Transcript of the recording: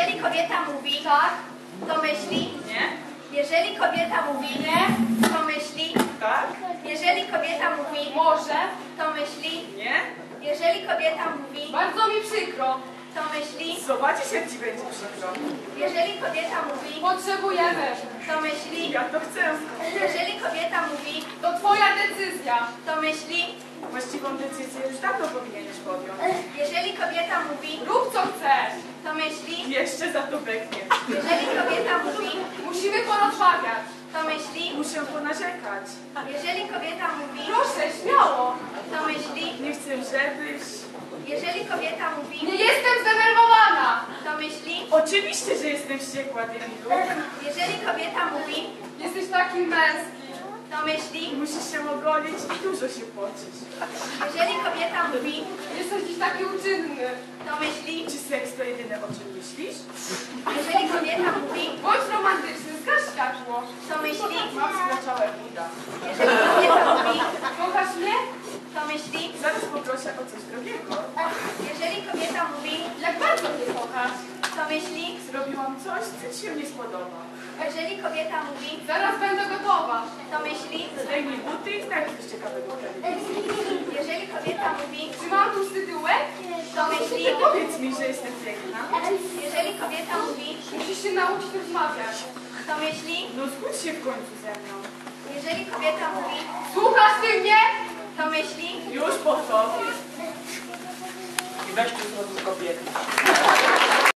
Jeżeli kobieta mówi tak, to myśli Nie? jeżeli kobieta mówi nie, to myśli Tak? jeżeli kobieta mówi Może? to myśli Nie? jeżeli kobieta mówi Bardzo mi przykro. to myśli Zobaczysz, jak ci będzie przykro. jeżeli kobieta mówi Potrzebujemy. to myśli Ja to chcę. jeżeli kobieta mówi To twoja decyzja. to myśli Właściwą decyzję już dawno powinieneś podjąć. jeżeli kobieta mówi Rób co chcesz. to myśli Jeszcze za to beknie. jeżeli kobieta mówi Musimy porozmawiać. to myśli Muszę ponarzekać. jeżeli kobieta mówi Proszę, śmiało. to myśli Nie chcę, żebyś... jeżeli kobieta mówi Nie jestem zdenerwowana. to myśli Oczywiście, że jestem wściekła, Demilu. jeżeli kobieta mówi Jesteś taki męski. to myśli Musisz się ogolić i dużo się pocisz. jeżeli kobieta mówi Jesteś dziś taki uczynny. to myśli Czy seks to jedyne, o czym myślisz? jeżeli kobieta mówi Bądź romantyczny, zgaś światło. to myśli Mam splaczałe uda. jeżeli kobieta mówi Kochasz mnie? to myśli Zaraz poproszę o coś drogiego. jeżeli kobieta mówi Jak bardzo mnie kochasz. to myśli Zrobiłam coś, co ci się nie spodoba. jeżeli kobieta mówi Zaraz będę gotowa. to myśli Zdejmij buty i znajdź coś ciekawego w telewizji. jeżeli kobieta mówi Czy mam tłusty tyłek? to myśli Powiedz mi, że jestem piękna. jeżeli kobieta mówi Musisz się nauczyć rozmawiać. to myśli No zgódź się w końcu ze mną. jeżeli kobieta mówi Słuchasz ty mnie? to myśli Już po tobie. I weź tu znowu kobietę.